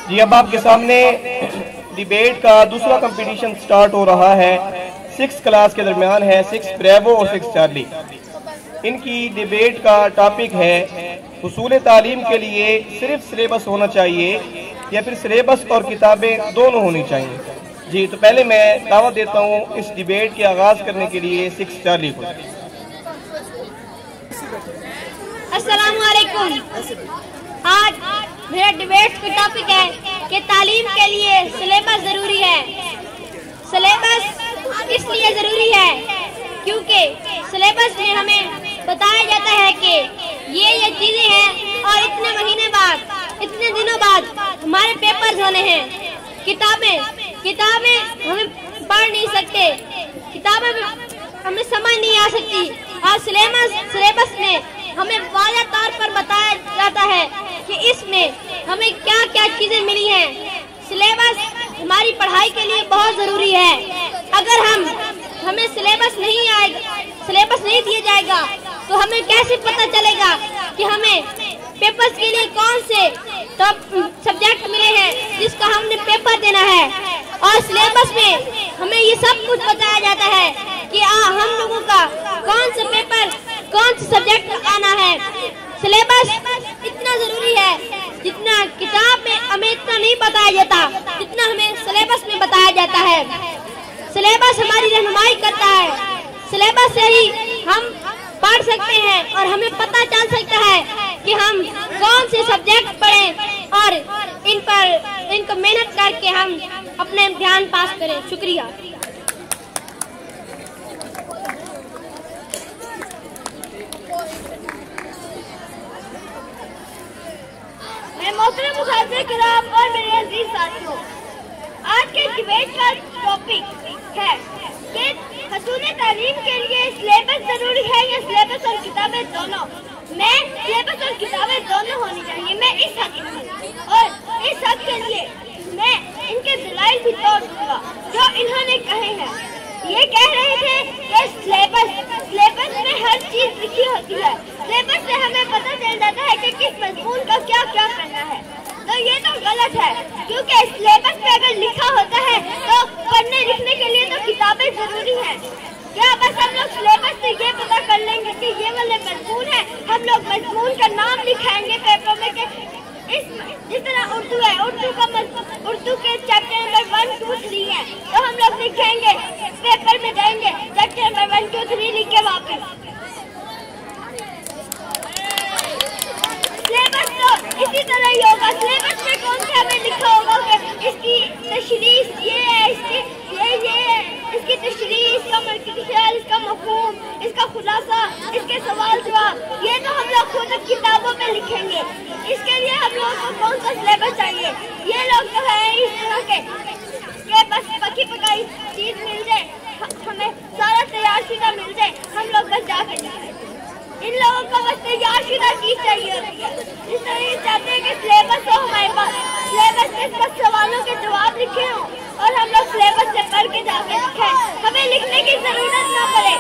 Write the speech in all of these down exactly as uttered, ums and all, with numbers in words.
जी, अब आपके सामने डिबेट का दूसरा कंपटीशन स्टार्ट हो रहा है। सिक्स क्लास के दरमियान है, सिक्स ब्रेवो और सिक्स चार्ली। इनकी डिबेट का टॉपिक है हुसूल तालीम के लिए सिर्फ सिलेबस होना चाहिए या फिर सिलेबस और किताबें दोनों होनी चाहिए। जी, तो पहले मैं दावा देता हूँ इस डिबेट के आगाज करने के लिए सिक्स चार्ली को। अस्सलाम वालेकुम। आज मेरा डिबेट का टॉपिक है कि तालीम के लिए सिलेबस जरूरी है। सिलेबस इसलिए जरूरी है क्योंकि सिलेबस में हमें बताया जाता है कि ये ये चीजें हैं और इतने महीने बाद, इतने दिनों बाद हमारे पेपर्स होने हैं। किताबें किताबें हमें पढ़ नहीं सकते, किताबें हमें समझ नहीं आ सकती। और सिलेबस सिलेबस में हमें वाज़ेह तौर पर बताया जाता है कि इसमें हमें क्या क्या चीजें मिली हैं। सिलेबस हमारी पढ़ाई के लिए बहुत जरूरी है। अगर हम हमें सिलेबस नहीं आएगा, सिलेबस नहीं दिया जाएगा तो हमें कैसे पता चलेगा कि हमें पेपर्स के लिए कौन से सब्जेक्ट मिले हैं जिसका हमने पेपर देना है। और सिलेबस में हमें ये सब कुछ बताया जाता है कि आ, हम लोगों का कौन सा पेपर, कौन सा सब्जेक्ट आना है। सिलेबस इतना जरूरी है जितना किताब में हमें इतना नहीं बताया जाता, जितना हमें सिलेबस में बताया जाता है। सिलेबस हमारी रहनुमाई करता है। सिलेबस से ही हम पढ़ सकते हैं और हमें पता चल सकता है कि हम कौन से सब्जेक्ट पढ़ें और इन पर इनको मेहनत करके हम अपने इम्तिहान पास करें। शुक्रिया। मैं मोहतरम मुसाफिर किराम और मेरे अजीज साथियों, आज के डिबेट का टॉपिक है कि हुसूल तालीम के लिए सिलेबस जरूरी है या सिलेबस और किताबें दोनों। मैं सिलेबस और किताबें दोनों होनी चाहिए। मैं इस हक में हूँ और इस हक के लिए मैं इनके दलाइल भी तोड़ दूंगा जो इन्होंने कहे हैं। ये कह रहे थे कि सिलेबस सिलेबस में हर चीज लिखी होती है। सिलेबस से हमें पता चल जाता है कि किस मजमून का क्या क्या करना है। तो ये तो गलत है क्योंकि सिलेबस में अगर लिखा होता है तो पढ़ने लिखने के लिए तो किताबें जरूरी हैं। क्या बस हम लोग सिलेबस से ये पता कर लेंगे कि ये वाले मजमून है, हम लोग मजमून का नाम लिखाएंगे पेपर में कि इस जिस तरह उर्दू है, उर्दू का उर्दू के chapter number one two three है तो हम लोग लिखेंगे, पेपर में देंगे chapter number one two three लिख के वापस। सिलेबस तो इसी तरह ही होगा। सिलेबस में कौन सा हमें लिखा होगा कि इसकी तशरीह ये है, इसकी ये ये है, इसकी तशरीह, इसका मर्कज़, इसका मफ़हूम, इसका खुलासा, इसके सवाल जवाब, ये तो हम लोग खुद किताबों में लिखेंगे। इसके लिए हम लोगों को कौन सा सिलेबस चाहिए? ये लोग जो है इस तरह के के बस पकी पकाई चीज मिल जाए, हमें सारा तैयार शुदा मिल जाए, हम लोग बस जाकर लिखें। इन लोगों को बस तैयार शुदा चीज चाहिए होती है। इस तरह ये चाहते हैं कि सिलेबस हो हमारे पास, सिलेबस में बस सवालों के जवाब लिखे हों और हम लोग सिलेबस से पढ़ के जाके लिखें, हमें लिखने की जरूरत ना पड़े।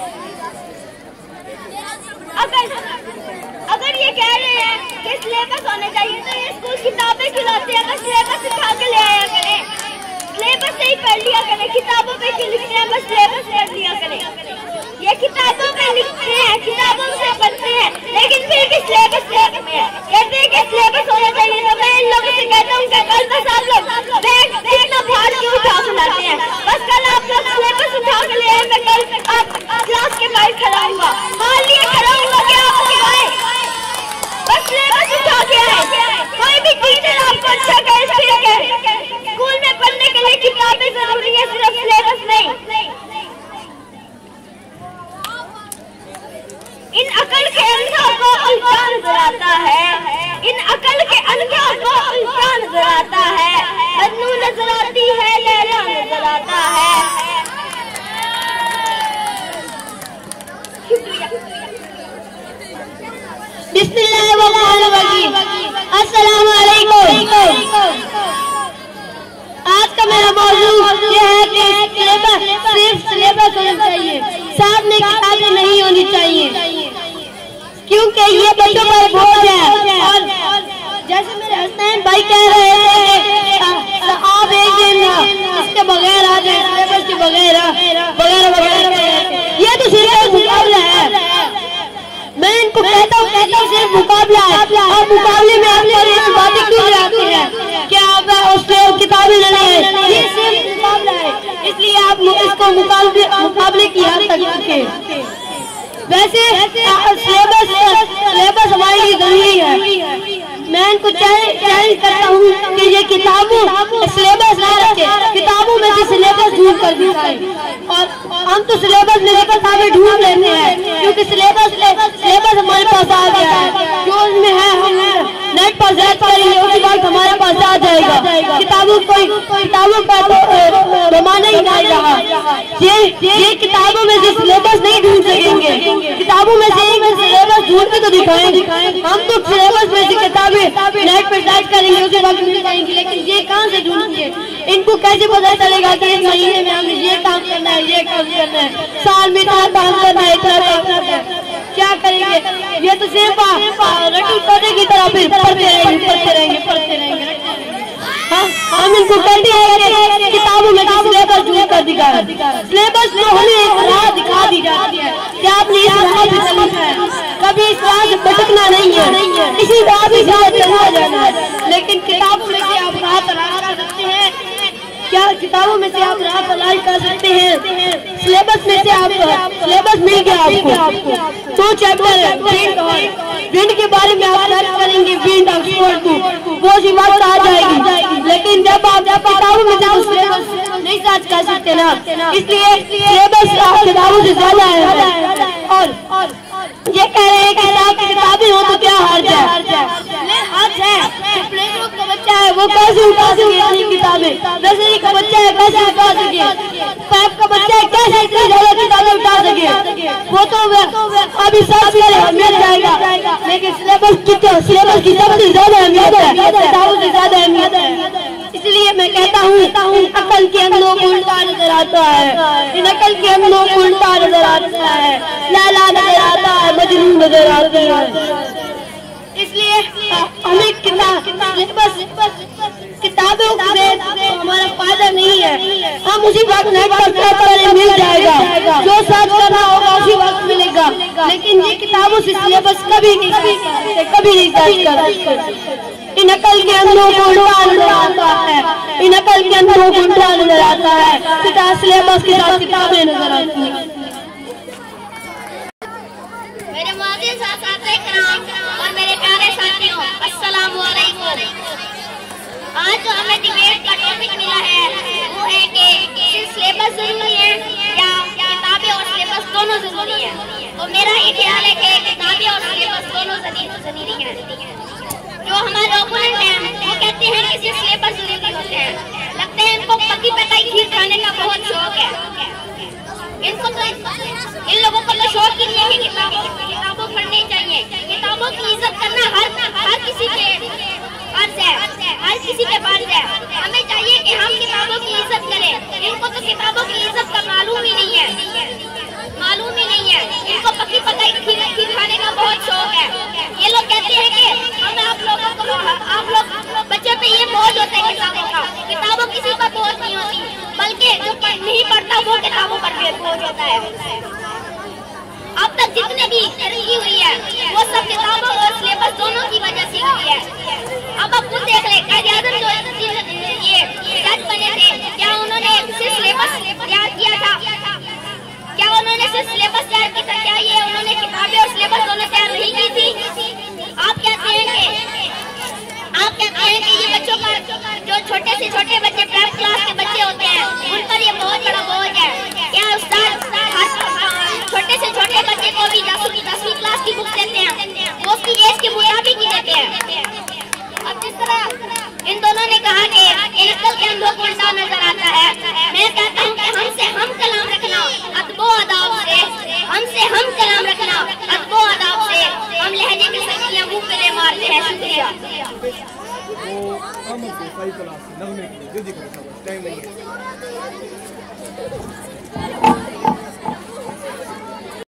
अगर अगर ये कह रहे हैं कि सिलेबस होने चाहिए तो ये स्कूल किताबें खिलाते हैं, बस सिलेबस उठा के ले आया करें, सिलेबस से ही पढ़ लिया करें। किताबों पे क्यों लिखते हैं? बस सिलेबस पढ़ लिया करें। ये किताबों में लिखते हैं, किताबों से पढ़ते हैं, लेकिन फिर भी सिलेबस में है। कहते हैं कि सिलेबस होना चाहिए तो मैं इन लोगों से कहता हूँ कि कल बस आप लोग बैग इतना भार क्यों उठा के लाते हैं? बस कल आप लोग सिलेबस उठा के ले आए, मैं कल आप क्लास के बाहर खड़ा हूँगा, मान लिए खड़ा हूँगा कि आप सिखाए, बस सिलेबस उठा के आए। कोई भी टीचर आपको अच्छा कहे ठीक है, स्कूल में पढ़ने के लिए किताबें जरूरी है, सिर्फ सिलेबस नहीं। इन अकल के अंधों को उल्टा नजर आता है, इन अकल के अंधों को उल्टा नजर आता है, मजनू नजर आती है, लैला नजर आता है। बिस्मिल्लाहिर्रहमानिर्रहीम। अस्सलाम वालेकुम। आज का मेरा मौजूद ये है कि सिलेबस सिर्फ सिलेबस होना चाहिए, साथ में किताबें नहीं होनी चाहिए। क्योंकि ये बच्चों पर बोझ है। और जैसे मेरे हसनैन भाई कह रहे थे सिर्फ मुकाबला है और मुकाबले में आप बातें क्यों आते हैं? क्या आप उससे किताबें लेना है? ये सिर्फ मुकाबला है, इसलिए आप इसको मुकाबले मुकाबले की हद तक रखें। वैसे सिलेबस सिलेबस हमारे लिए जरूरी है। मैं इनको चैलेंज करता हूँ कि ये किताबों सिलेबस ना रखे, किताबों में से सिलेबस ढूंढ कर दिखाए। और हम तो सिलेबस में से किताबें ढूंढ लेते हैं, क्योंकि सिलेबस सिलेबस हमारे पास आ गया है। जो उसमें है हम नेट पर सर्च करेंगे, उसके बाद हमारे पास आ जाएगा। किताबों कोई किताबों का तो जमाना ही नहीं रहा। ये ये किताबों में से सिलेबस नहीं ढूंढ सकेंगे, किताबों में से सिलेबस ढूंढ के तो दिखाएं। हम तो सिलेबस में से किताबें नेट पर सर्च करेंगे, उसके बाद मिल जाएंगे, लेकिन ये कहाँ से ढूंढेंगे? इनको कैसे पता चलेगा कि इस महीने में हमें ये काम करना है, ये काम करना है, साल में इतना काम करना है, इतना काम करना है? क्या करेंगे? ये तो सिर्फ रटी पौधे की तरह फिर पढ़ते रहेंगे पढ़ते रहेंगे पढ़ते रहेंगे। हाँ, हम इनको कहते हैं कि किताबों में सिलेबस ढूंढ कर दिखा, सिलेबस में हमें एक राह दिखा दी जाती है कि आपने इस राह पे चलना है, कभी इस राह से भटकना नहीं है, इसी राह पे चलना जाना है। लेकिन किताबों में से आप राह तलाश कर सकते हैं? क्या किताबों में से आप राह तलाश कर सकते हैं? सिलेबस में से आप सिलेबस मिल गया आपको, दो चैप्टर है विंड और विंड के बारे में आप सर्च करेंगे, विंड ऑक्सफोर्ड टू, वो सी बात आ जाएगी। लेकिन जब आप किताबों में से सिलेबस नहीं सर्च कर सकते ना, इसलिए सिलेबस किताबों से ज्यादा है। और ये कह रहे हैं कि किताबें हो तो क्या हर्ज है? हर्ज है। प्ले ग्रुप का बच्चा है वो कैसे उठा सके इतनी किताबें? नर्सरी का बच्चा है कैसे उठा सके? पाइप का बच्चा है कैसे इतनी ज्यादा किताबें उठा सके? वो तो अभी सर्च करे मिल जाएगा, लेकिन सिलेबस की सिलेबस की सबसे ज्यादा अहमियत है, किताबों से ज्यादा अहमियत है। इसलिए मैं कहता हूँ अकल के अंदरों को उल्टा नजर आता है, इन अकल के अंदरों को उल्टा नजर आता है, लैला नजर आता है, मजनू नजर आती है। इसलिए हमें किताब किताबों से हमारा फायदा नहीं है। हम उसी वक्त नेट पर सर्च करें मिल जाएगा, जो सर्च करना होगा उसी वक्त मिलेगा, लेकिन ये किताबों से सिलेबस कभी नहीं कभी नहीं सर्च कर। इन अकल के अंदरों को उल्टा नजर आता है, इन अकल के अंदरों को उल्टा नजर आता है, किताब सिलेबस के साथ किताबें नजर आती हैं। मेरे मोअज़्ज़िज़ साथी किराम और मेरे प्यारे साथियों, अस्सलामु अलैकुम। आज जो हमें डिबेट का टॉपिक मिला है वो है कि सिलेबस जरूरी है या किताबें और सिलेबस दोनों जरूरी है। तो मेरा ये ख्याल है कि किताबें और सिलेबस दोनों जरूरी है। जो हमारे ओपोनेंट हैं वो कहते हैं कि सिलेबस जरूरी होते हैं, लगता है इनको पकी पकाई खीर खाने का बहुत शौक है। इनको तो इन लोगों को तो शौक ही नहीं है कि किताबों किताबों पढ़नी चाहिए। किताबों की इज्जत करना हर हर किसी के फर्ज है, हर किसी के फर्ज है। हमें चाहिए कि हम किताबों की इज्जत करें। इनको तो किताबों की इज्जत का मालूम ही नहीं है, मालूम ही नहीं है। इनको पकी पकाई खीर खीर खाने का बहुत शौक है। ये लोग कहते हैं कि हम आप लोगों को आप लोग बच्चों पे ये बोझ होता है किताबों का। किताबों किसी पर बोझ नहीं होती, बल्कि जो नहीं पढ़ता वो किताबों पर बोझ होता है। अब तक जितने भी तरक्की हुई है वो सब किताबों और सिलेबस दोनों की वजह से हुई है। अब आप खुद देख ले, कायदे-आज़म जो ये जज बने थे, क्या उन्होंने सिर्फ सिलेबस तैयार किया था? क्या उन्होंने सिर्फ सिलेबस तैयार किया था? क्या ये उन्होंने किताबें और सिलेबस दोनों तैयार नहीं की थी? आप कहते हैं कि आप कहते हैं कि ये बच्चों पर जो छोटे से छोटे बच्चे प्राइमरी क्लास के बच्चे होते हैं उन पर ये बहुत बड़ा बोझ है। क्या उस्ताद छोटे से छोटे बच्चे को भी दसवीं दसवीं क्लास की बुक देते हैं, वो उसकी एज के मुताबिक ही देते हैं? अब जिस तरह इन दोनों ने कहा कि इन अकल के अंदरों को उल्टा नजर आता है, मैं कहता हूँ कि हमसे हम कलाम रखना अदबो अदाब से, हमसे हम कलाम रखना अदबो अदाब से। हम लहजे की सच्चियाँ मुँह पे ले मारते हैं। शुक्रिया। टाइम नहीं है।